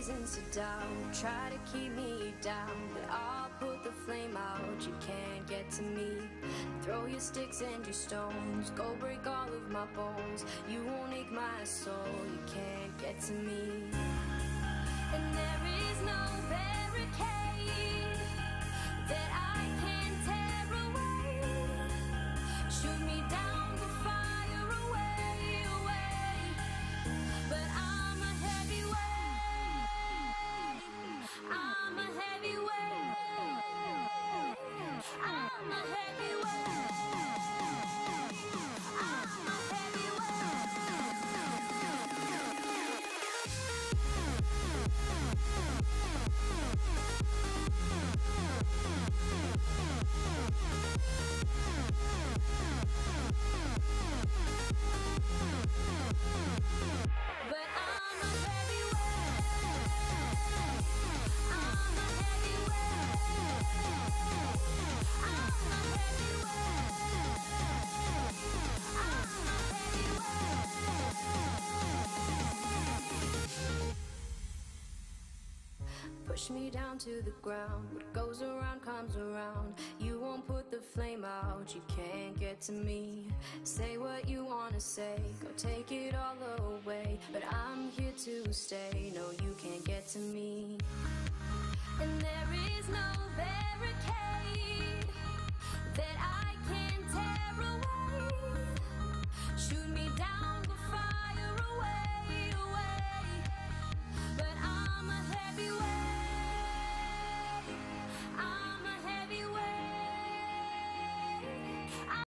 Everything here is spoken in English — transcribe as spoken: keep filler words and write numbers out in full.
reasons to doubt, try to keep me down, but I'll put the flame out. You can't get to me. Throw your sticks and your stones, go break all of my bones. You won't ache my soul, you can't get to me. And there is no barricade that I can tear away. Shoot me down to fire away, away. But I'm a heavyweight, I'm a heavyweight, I'm a heavyweight. Push me down to the ground, what goes around comes around. You won't put the flame out, you can't get to me. Say what you wanna say, go take it all away, but I'm here to stay, no you can't get to me. And there is no barricade that I